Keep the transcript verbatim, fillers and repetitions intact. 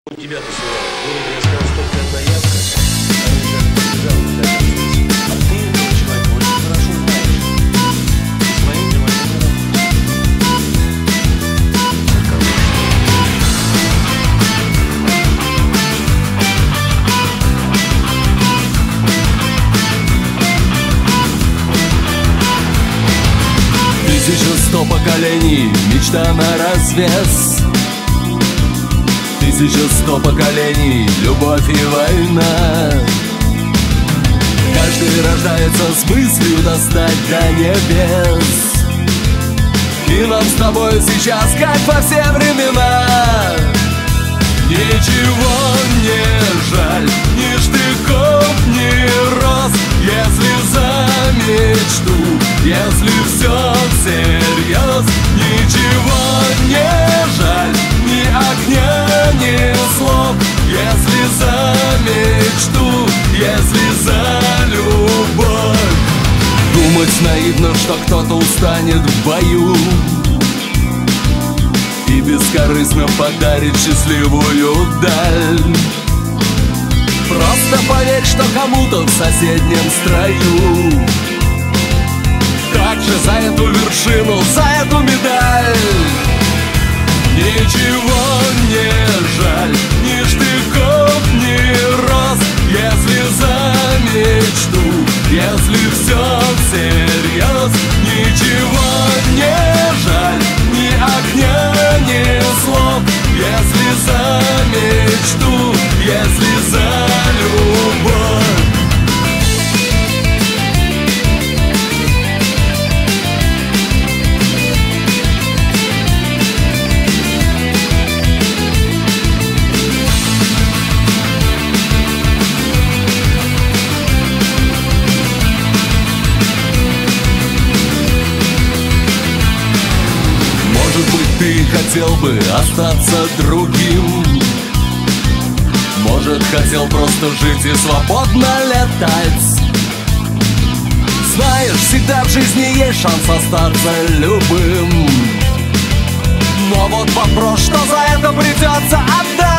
У тебя посылал. В городе я сказал, что только одна явка. А он как побежал, а ты этого человека очень хорошо знаешь. И своим делом не работаешь. Тысяча сто поколений, мечта на развес. Тысяча сто поколений, любовь и война. Каждый рождается с мыслью достать до небес. И нам с тобой сейчас, как во все времена, ничего не жаль, ни штыков, ни роз. Если за мечту, если все всерьез, ничего не жаль, ни огня, ни слов. Если за мечту, если за любовь. Думать наивно, что кто-то устанет в бою и бескорыстно подарит счастливую даль. Просто поверь, что кому-то в соседнем строю также за эту вершину, за эту медаль. Ничего не жаль, ни штыков, ни роз. Если за мечту, если все всерьез, ничего не жаль, ни огня, ни слов. Если за мечту, если за любовь. Ты хотел бы остаться другим. Может, хотел просто жить и свободно летать. Знаешь, всегда в жизни есть шанс остаться любым. Но вот вопрос, что за это придется отдать.